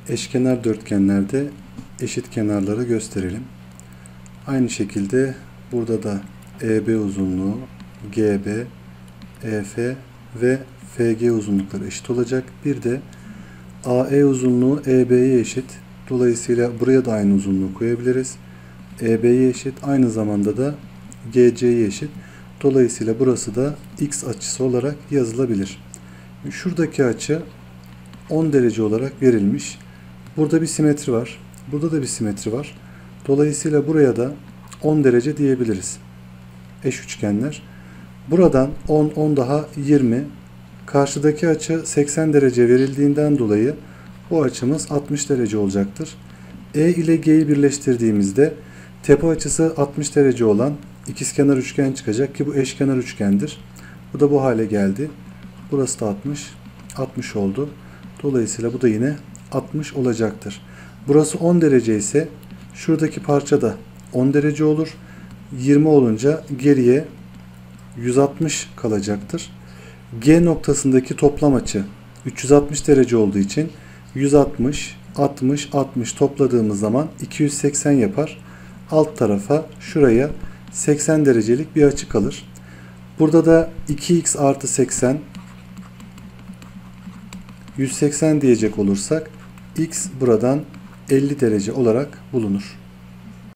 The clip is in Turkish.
Eşkenar dörtgenlerde eşit kenarları gösterelim. Aynı şekilde burada da EB uzunluğu, GB, EF ve FG uzunlukları eşit olacak. Bir de AE uzunluğu EB'ye eşit. Dolayısıyla buraya da aynı uzunluğu koyabiliriz. EB'ye eşit. Aynı zamanda da GC'ye eşit. Dolayısıyla burası da X açısı olarak yazılabilir. Şuradaki açı 10 derece olarak verilmiş. Burada bir simetri var. Burada da bir simetri var. Dolayısıyla buraya da 10 derece diyebiliriz. Eş üçgenler. Buradan 10, 10 daha 20. Karşıdaki açı 80 derece verildiğinden dolayı bu açımız 60 derece olacaktır. E ile G'yi birleştirdiğimizde tepe açısı 60 derece olan ikizkenar üçgen çıkacak ki bu eşkenar üçgendir. Bu da bu hale geldi. Burası da 60. 60 oldu. Dolayısıyla bu da yine 60 olacaktır. Burası 10 derece ise şuradaki parça da 10 derece olur. 20 olunca geriye 160 kalacaktır. G noktasındaki toplam açı 360 derece olduğu için 160, 60, 60 topladığımız zaman 280 yapar. Alt tarafa şuraya 80 derecelik bir açı kalır. Burada da 2x artı 80 180 diyecek olursak x buradan 50 derece olarak bulunur.